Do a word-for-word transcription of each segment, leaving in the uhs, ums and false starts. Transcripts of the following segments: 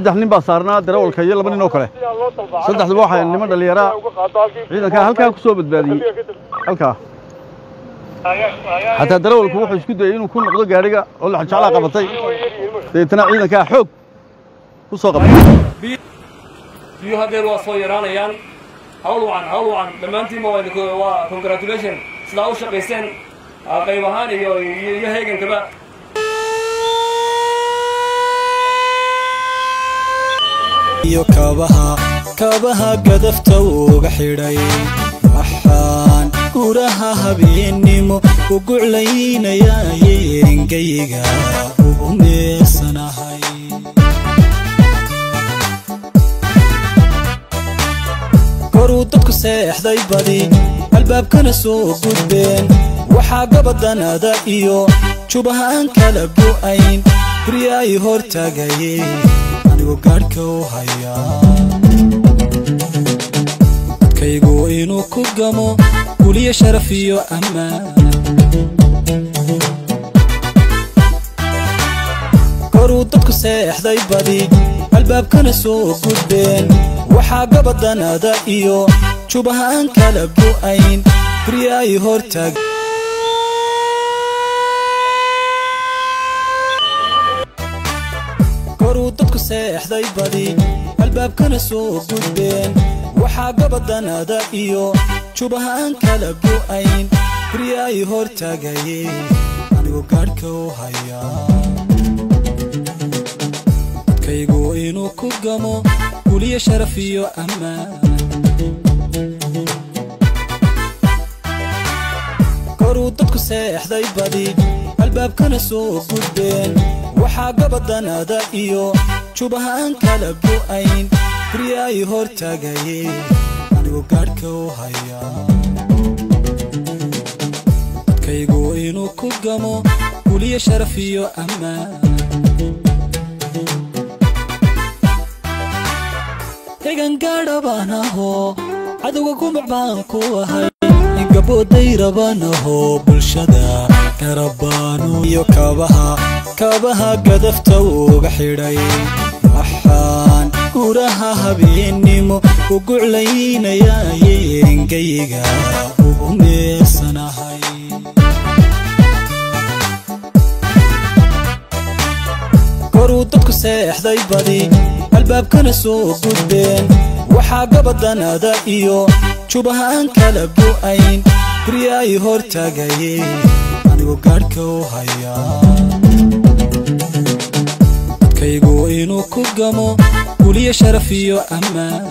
saddex nin baa saarnaa darawalka iyo laba nin oo kale saddexdu waxay niman dhalinyaro ciidanka halkaa ku soo badbaadiyay halkaa hatta darawalku wuxuu isku dayay inuu ku noqdo gaariga oo la jacla qabatay deetana ciidanka xoog ku soo qabtay biyo hadeer waa soo yaraanayaan hawl waan hawl waan dhamaantiin ma waa congratulation sida u shaqeyseen qayb ahaan iyo iyo heegankaba iyo kabaha kabaha gadafta uga xidhay waxaan guraha habeenimo u guclaynaya yeengayga ugu meesanahay koru dadku seexday badi albaabkana soo gudbeen waxaa gabadanada iyo jubahaan kala go'ayn guryahay hortaagayay anigu gaadhka u hayaa dadkaygu inuu ku gamo guliyo sharaf iyo ammaan koruu dadku seexday badi albaabkana soo gudbeen waxaa gabadanada iyo jubahaan kala go'ayn guryahay hortaag dadku seexday badi albaabkana soo gudbeen waxaa gabadanada iyo jubahaan kala go'ayn guryahay hortaagayay anigu gaadhka u hayaa dadkaygu inuu ku gamo guliyo sharaf iyo ammaan koruu dadku seexday badi albaabkana soo gudbeen waxaa gabadanada iyo jubahaan kala go'ayn guryahay hortaagayay anigu gaadhka u hayaa dadkaygu inuu ku gamo guliyo sharaf iyo ammaan hegan gaadhabanaho cadowga gumac baan ku ahay ingabooday rabanaho bulshada garabaano iyo kabaha kabaha gadafta uga xidhay waxaan guraha habeenimo u guclaynaya yeengayga ugu meesanahay koruu dadku seexday badi albaabkana soo gudbeen waxaa gabadanada iyo jubahaan kala go'ayn guryahay hortaagayay anigu gaadhka u hayaa dadkaygu inuu ku gamo guliyo sharaf iyo ammaan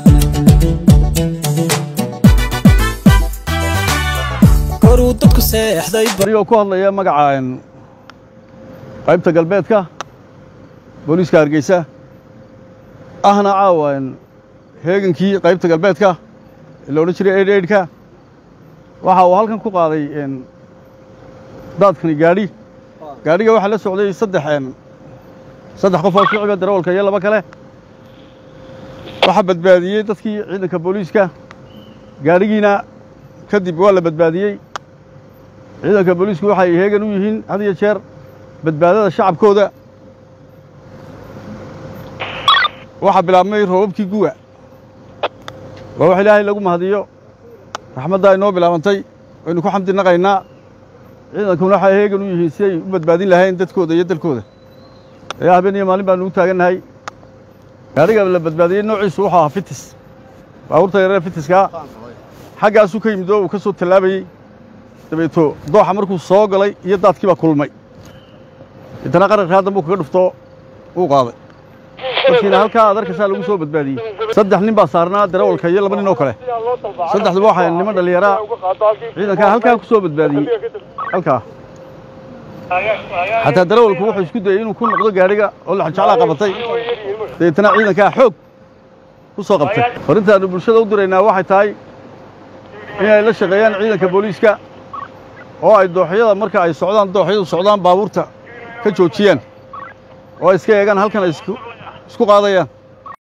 koruu dadku seexday bariyo ku hadlaya magaca qaybta galbeedka booliiska Hargeysa ahna caawan heegankii qaybta galbeedka ee loo jiray eedheedka waxa uu halkan ku qaaday in dadkani gaari gaariga waxa la socday saddex saddex qof oo shicib darawalka iyo laba kale waxa badbaadiyay dadkii ciidanka booliiska gaarigiina kadib waa la badbaadiyay ciidanka booliisku waxay heegan u yihiin had iyo jeer badbaadada shacabkooda waxa bilaabmay roobabkii guwa waa wax Ilaahay lagu mahadiyo raxmadda ay noo bilaabantay waynu ku xamdi naqaynaa ciidankuna waxay heegan u yihiin si ay u badbaadin lahayn dadkooda iyo dalkooda ayaa habeen iyo maalin baan u taaganahay gaariga la badbaadiyay noociisu waxa fitis baabuurta yar fitiska xaggaas uu ka yimid oo ka soo talaabayay dabeeto dooxa markuu soo galay iyo daadkii ba kulmay intana qararka hadda uu kaga dhufto uu qaaday dadkina halka adarka lagu soo badbaadiyay saddex nin baa saarnaa darawalka iyo laba nin oo kale saddexdu waxay niman dhalinyaro ciidanka halkaa ku soo badbaadiyay halkaa hatta darawalku wuxuu isku dayay inuu ku noqdo gaariga oo la jacla qabatay deetana ciidanka xoog ku soo qabtay farintaanu bulshada u direynaa waxay tahay inay la shaqeeyaan ciidanka booliiska oo ay dooxyada marka ay socdaan dooxyadu socdaan baabuurta ka joojiyaan oo iska eegan halkan isku isku qaadayaan